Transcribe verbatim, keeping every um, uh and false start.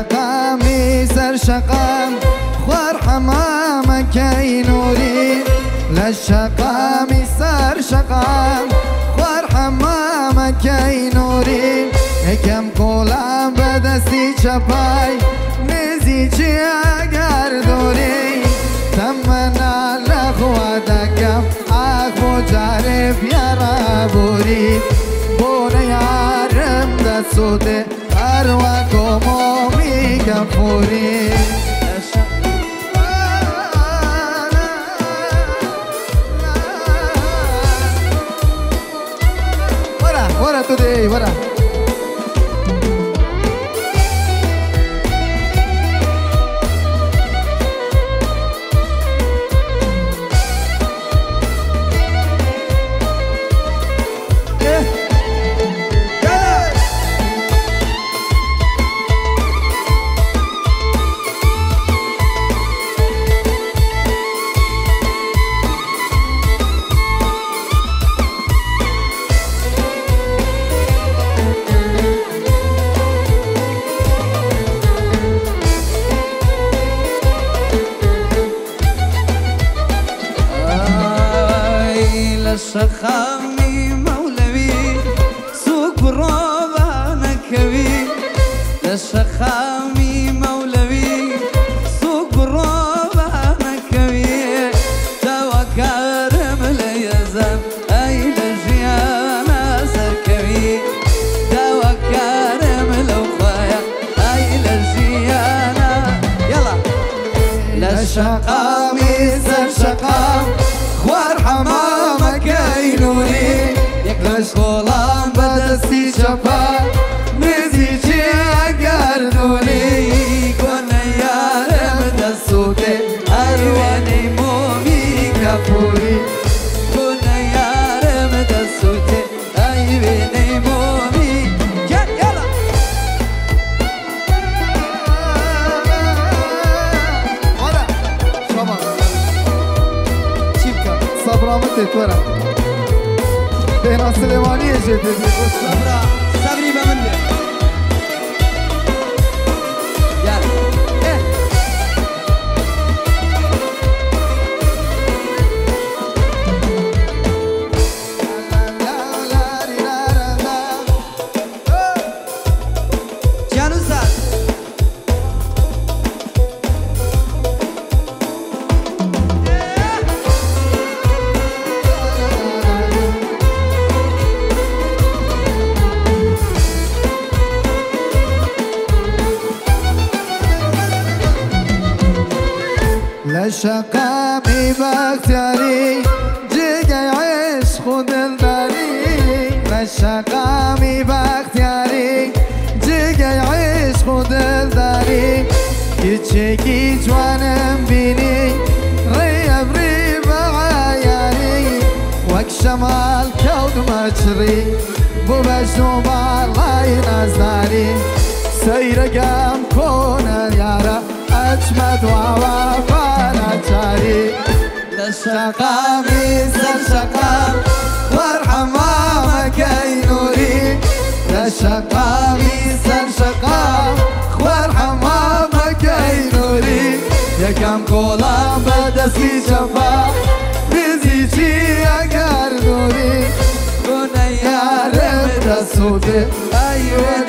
لشقامی سر شقام خوار حمام کی نوری لشقامی سر شقام خوار حمام کی نوری یکم قولم به دستی چپای نزی چی اگر دوری تمنا لخوا دکم اخو جارب یارا بوری بونه یارم دستوته اروا como mi gafuri Ora, ora today, ora شخامي مولوي سوق الروضة نكوي للشخامي مولوي سوق الروضة نكوي توا كارم ليزم أي لجيانا سركوي توا كارم لوخايا أي لجيانا يلا للشخامي سر شقام خوار حمام كينوري يكلش غلام بدستي شفا نزيجي اقردوني كنا يارم دستوتي ارواني مومي كفوري كنا يارم دستوتي ايواني مومي يلا يلا ورا شما شيبكا صبرامتي تورا بين سليمانية جديد صبرا صبري بمني يلا ايه جانو سال لشقامي باختياري جيجا يعيش خود الداري لشقامي باختياري جيجا يعيش خود الداري كيتشيكي جوانم بيني ريب ريب عياري وك شمال كود مجري بو بجنو بالله نزداري سيرقام كون اليارا أجمد ووفانا جاري للشقامي سر شقام وارحمامك اي نوري للشقامي سر شقام وارحمامك اي نوري يا كم قولام بدسي شفا بزيجي اقر نوري كنا يارم دستوتي ايوه